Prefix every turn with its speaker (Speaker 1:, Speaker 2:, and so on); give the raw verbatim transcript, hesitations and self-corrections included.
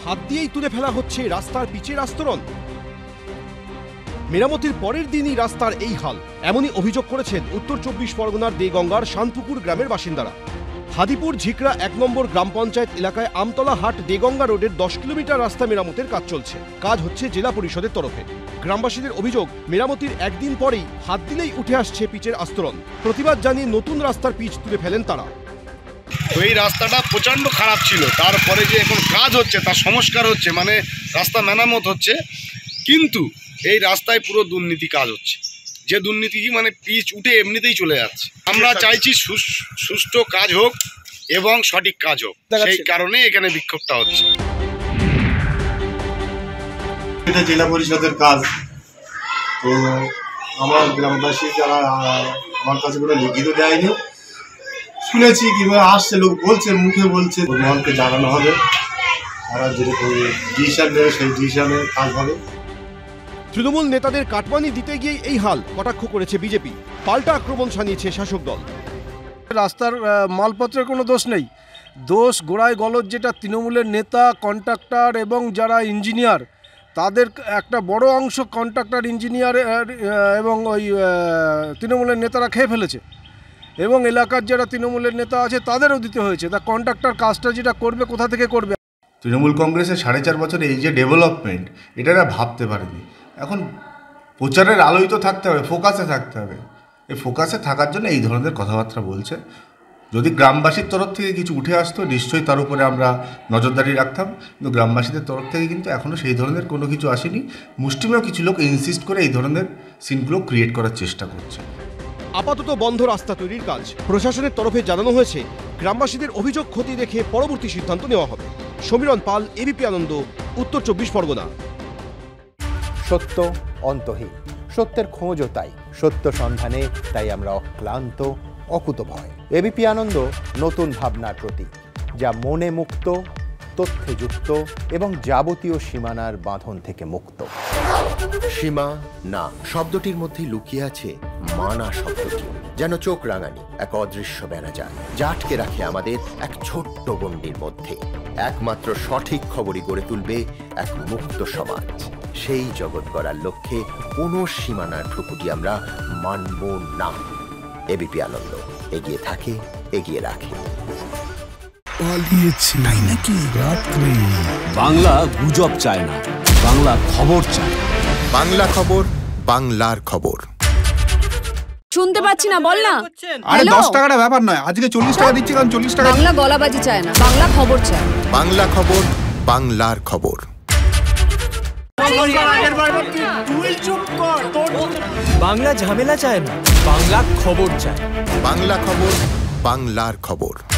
Speaker 1: হাত দিয়েই তুলে ফেলা হচ্ছে রাস্তার পিচের আস্তরণ। মেরামতির পরের দিনই রাস্তার এই হাল, এমনই অভিযোগ করেছেন উত্তর চব্বিশ পরগনার দেগঙ্গার শানপুকুর গ্রামের বাসিন্দারা। হাদিপুর ঝিকরা এক নম্বর গ্রাম পঞ্চায়েত এলাকায় আমতলা হাট দেগঙ্গা রোডের দশ কিলোমিটার রাস্তা মেরামতের কাজ চলছে। কাজ হচ্ছে জেলা পরিষদের তরফে। গ্রামবাসীদের অভিযোগ, মেরামতির একদিন পরেই হাত দিলেই উঠে আসছে পিচের আস্তরণ। প্রতিবাদ জানিয়ে নতুন রাস্তার পিচ তুলে ফেলেন তারা।
Speaker 2: এই রাস্তাটা প্রচণ্ড খারাপ ছিল, তারপরে যে এখন কাজ হচ্ছে তার সংস্কার হচ্ছে, মানে রাস্তা মেরামত হচ্ছে, কিন্তু এই রাস্তায় পুরো দুর্নীতি কাজ হচ্ছে। যে দুর্নীতি মানে পিচ উঠে এমনিতেই চলে যাচ্ছে। আমরা চাইছি সুষ্ঠু কাজ হোক এবং সঠিক কাজ হোক, সেই কারণে এখানে বিক্ষোভটা হচ্ছে।
Speaker 3: এটা জেলা পরিষদের কাজ, তো আমার গ্রামবাসী যারা আমার কাছে কোনো লিখিত দেয়নি, শুনেছি কিভাবে আসছে, লোক বলছে, মুখে বলছে, মহলকে জানানো হবে, তারা যেরকম ডিসিশন নেবে সেই ডিসিশনে কাজ হবে।
Speaker 1: তৃণমূল নেতাদের কাটমানি দিতে গিয়ে এই হাল কটাক্ষ করেছে বিজেপি, পাল্টা আক্রমণ শানিয়েছে শাসক দল।
Speaker 4: রাস্তার মালপত্রের কোনো দোষ নেই, দোষ গোড়ায় গলদ যেটা তৃণমূলের নেতা, কন্ট্রাক্টর এবং যারা ইঞ্জিনিয়ার, তাদের একটা বড় অংশ কন্ট্রাক্টর, ইঞ্জিনিয়ার এবং ওই তৃণমূলের নেতারা খেয়ে ফেলেছে, এবং এলাকার যারা তৃণমূলের নেতা আছে তাদেরও দিতে হয়েছে। তা কন্ট্রাক্টর কাজটা যেটা করবে কোথা থেকে করবে?
Speaker 3: তৃণমূল কংগ্রেসের সাড়ে চার বছরে এই যে ডেভেলপমেন্ট, এটা এরা ভাবতে পারেনি। এখন প্রচারের আলোয় তো থাকতে হবে, ফোকাসে থাকতে হবে। এই ফোকাসে থাকার জন্য এই ধরনের কথাবার্তা বলছে। যদি গ্রামবাসীর তরফ থেকে কিছু উঠে আসতো, নিশ্চয়ই তার উপরে আমরা নজরদারি রাখতাম, কিন্তু গ্রামবাসীদের তরফ থেকে কিন্তু এখনও সেই ধরনের কোনো কিছু আসেনি। মুষ্টিমেয় কিছু লোক ইনসিস্ট করে এই ধরনের সিনগুলো ক্রিয়েট করার চেষ্টা করছে।
Speaker 1: আপাতত বন্ধ রাস্তা তৈরির কাজ। প্রশাসনের তরফে জানানো হয়েছে, গ্রামবাসীদের অভিযোগ খতিয়ে দেখে পরবর্তী সিদ্ধান্ত নেওয়া হবে। সমীরণ পাল, এবিপি আনন্দ, উত্তর চব্বিশ পরগনা।
Speaker 5: সত্য অন্তহীন, সত্যের খোঁজও তাই, সত্য সন্ধানে তাই আমরা অক্লান্ত, অকুতভয়। এবিপি আনন্দ নতুন ভাবনার প্রতীক, যা মনে মুক্ত, তথ্যে যুক্ত এবং যাবতীয় সীমানার বাঁধন থেকে মুক্ত। সীমা না শব্দটির মধ্যে লুকিয়ে আছে মানা শব্দটি, যেন চোখ রাঙানি এক অদৃশ্য ব্যানাজার, যা আটকে রাখে আমাদের এক ছোট্ট গণ্ডির মধ্যে। একমাত্র সঠিক খবরই গড়ে তুলবে এক মুক্ত সমাজ। সেই জগৎ গড়ার লক্ষ্যে কোনো সীমানার ঠুকুটি আমরা মানব না। এবিপি আনন্দ এগিয়ে থাকে, এগিয়ে রাখে।
Speaker 6: বাংলা গুজব চায় না, বাংলা খবর চায়।
Speaker 5: বাংলা খবর, বাংলার খবর।
Speaker 7: শুনতে পাচ্ছি না, বল না।
Speaker 8: আরে দশ টাকাটা ব্যাপার নয়, আজকে চল্লিশ টাকা দিচ্ছি, কারণ চল্লিশ টাকা।
Speaker 7: বাংলা গলাবাজি চায় না, বাংলা খবর চায়।
Speaker 5: বাংলা খবর, বাংলার খবর।
Speaker 6: বাংলা ঝামেলা চায় না, বাংলা খবর চায়।
Speaker 5: বাংলা খবর, বাংলার খবর।